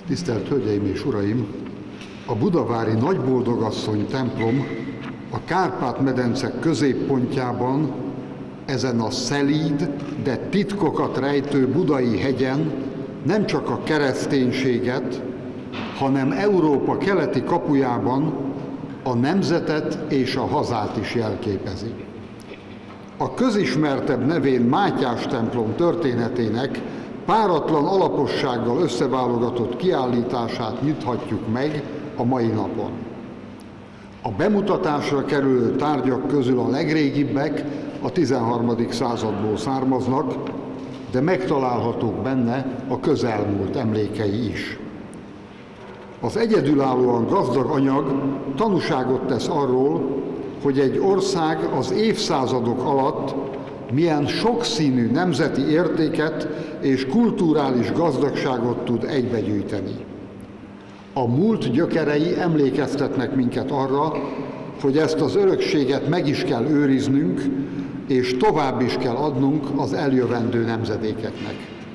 Tisztelt Hölgyeim és Uraim! A budavári Nagyboldogasszony templom a Kárpát-medence középpontjában, ezen a szelíd, de titkokat rejtő budai hegyen nem csak a kereszténységet, hanem Európa keleti kapujában a nemzetet és a hazát is jelképezi. A közismertebb nevén Mátyás templom történetének páratlan alapossággal összeválogatott kiállítását nyithatjuk meg a mai napon. A bemutatásra kerülő tárgyak közül a legrégibbek a 13. századból származnak, de megtalálhatók benne a közelmúlt emlékei is. Az egyedülállóan gazdag anyag tanúságot tesz arról, hogy egy ország az évszázadok alatt milyen sokszínű nemzeti értéket és kulturális gazdagságot tud egybegyűjteni. A múlt gyökerei emlékeztetnek minket arra, hogy ezt az örökséget meg is kell őriznünk, és tovább is kell adnunk az eljövendő nemzedékeknek.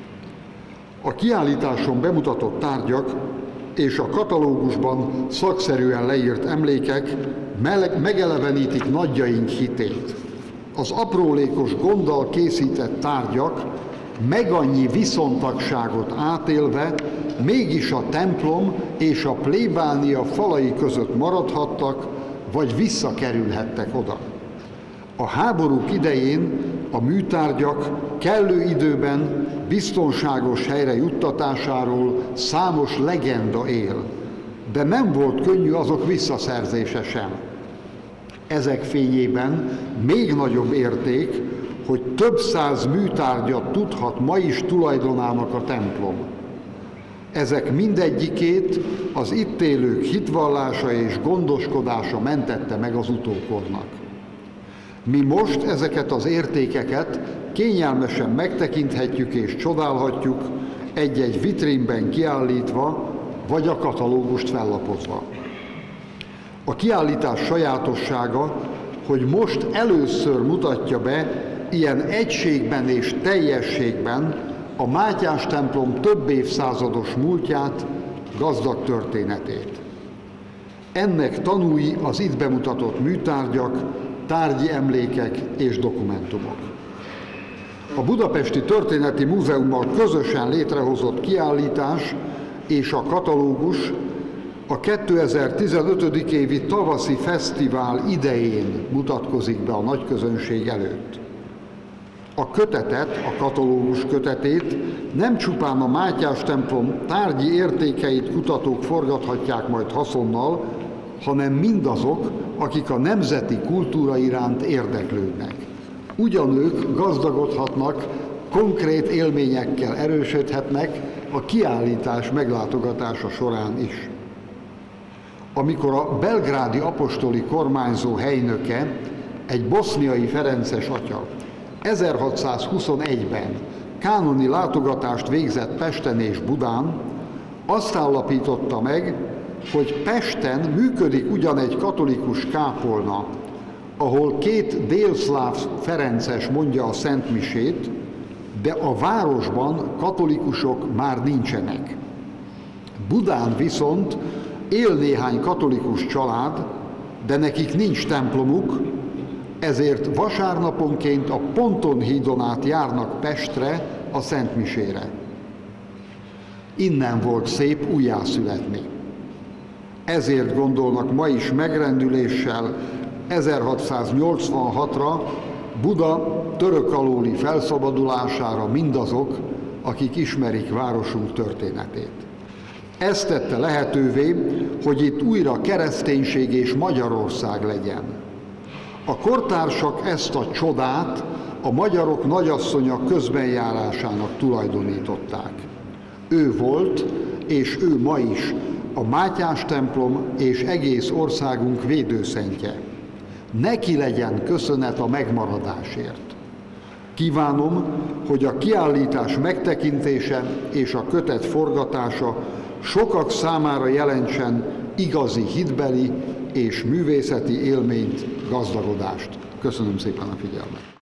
A kiállításon bemutatott tárgyak és a katalógusban szakszerűen leírt emlékek megelevenítik nagyjaink hitét. Az aprólékos gonddal készített tárgyak megannyi viszontagságot átélve mégis a templom és a plébánia falai között maradhattak, vagy visszakerülhettek oda. A háborúk idején a műtárgyak kellő időben biztonságos helyre juttatásáról számos legenda él, de nem volt könnyű azok visszaszerzése sem. Ezek fényében még nagyobb érték, hogy több száz műtárgyat tudhat ma is tulajdonának a templom. Ezek mindegyikét az itt élők hitvallása és gondoskodása mentette meg az utókornak. Mi most ezeket az értékeket kényelmesen megtekinthetjük és csodálhatjuk, egy-egy vitrínben kiállítva, vagy a katalógust fellapozva. A kiállítás sajátossága, hogy most először mutatja be ilyen egységben és teljességben a Mátyás templom több évszázados múltját, gazdag történetét. Ennek tanúi az itt bemutatott műtárgyak, tárgyi emlékek és dokumentumok. A Budapesti Történeti Múzeummal közösen létrehozott kiállítás és a katalógus a 2015. évi tavaszi fesztivál idején mutatkozik be a nagyközönség előtt. A kötetet, a katalógus kötetét nem csupán a Mátyás templom tárgyi értékeit kutatók forgathatják majd haszonnal, hanem mindazok, akik a nemzeti kultúra iránt érdeklődnek. Ugyanők gazdagodhatnak, konkrét élményekkel erősödhetnek a kiállítás meglátogatása során is. Amikor a belgrádi apostoli kormányzó helynöke, egy boszniai ferences atya 1621-ben kánoni látogatást végzett Pesten és Budán, azt állapította meg, hogy Pesten működik ugyan egy katolikus kápolna, ahol két délszláv ferences mondja a szentmisét, de a városban katolikusok már nincsenek. Budán viszont él néhány katolikus család, de nekik nincs templomuk, ezért vasárnaponként a Pontonhídon át járnak Pestre a szentmisére. Innen volt szép újjászületni. Ezért gondolnak ma is megrendüléssel 1686-ra Buda török alóli felszabadulására mindazok, akik ismerik városunk történetét. Ez tette lehetővé, hogy itt újra kereszténység és Magyarország legyen. A kortársak ezt a csodát a magyarok nagyasszonya közbenjárásának tulajdonították. Ő volt, és ő ma is a Mátyás templom és egész országunk védőszentje. Neki legyen köszönet a megmaradásért. Kívánom, hogy a kiállítás megtekintése és a kötet forgatása sokak számára jelentsen igazi hitbeli és művészeti élményt, gazdagodást. Köszönöm szépen a figyelmet!